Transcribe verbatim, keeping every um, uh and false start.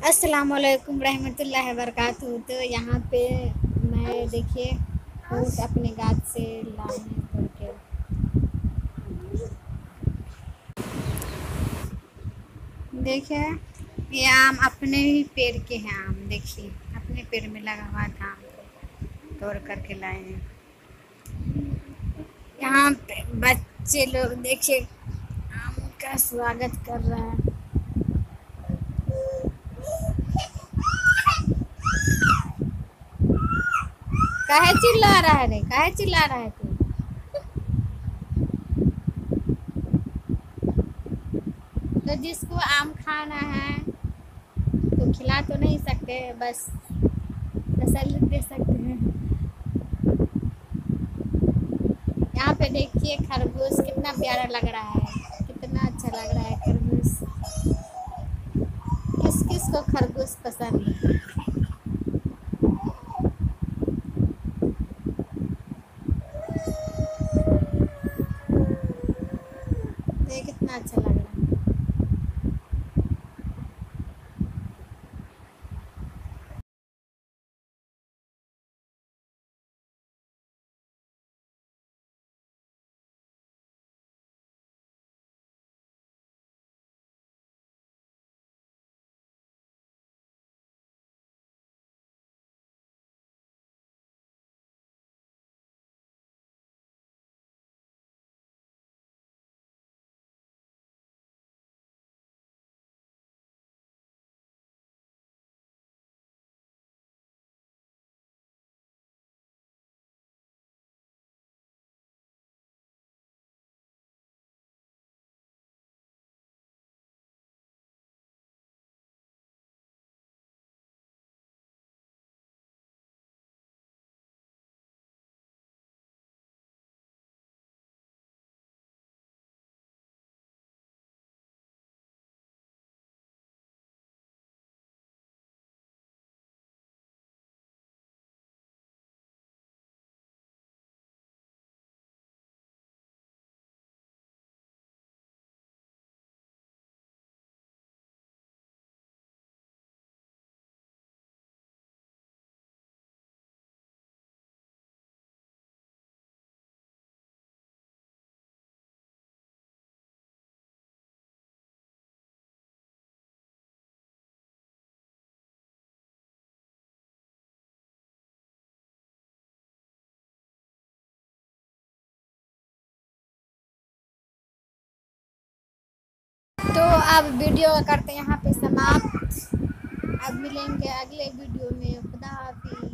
अस्सलामुअलैकुम रहमतुल्लाहि वबरकातुहू। तो यहाँ पे मैं देखिए फ्रूट अपने गाछ से लाए हैं तोड़ के। देखिए ये आम अपने ही पेड़ के हैं। आम देखिए अपने पेड़ में लगा हुआ था, आम को तोड़ करके लाए हैं। यहाँ पे बच्चे लोग देखिए आम का स्वागत कर रहा है। काहे चिल्ला रहा है रे, काहे चिल्ला रहा है तू? तो जिसको आम खाना है तो खिला तो नहीं सकते, बस तसल्ली दे सकते हैं। यहाँ पे देखिए खरगोश कितना प्यारा लग रहा है, कितना अच्छा लग रहा है खरगोश। किस किस को खरगोश पसंद है? ये कितना अच्छा लग रहा है। तो अब वीडियो करते हैं यहाँ पे समाप्त। अब मिलेंगे अगले वीडियो में। खुदा हाफिज़।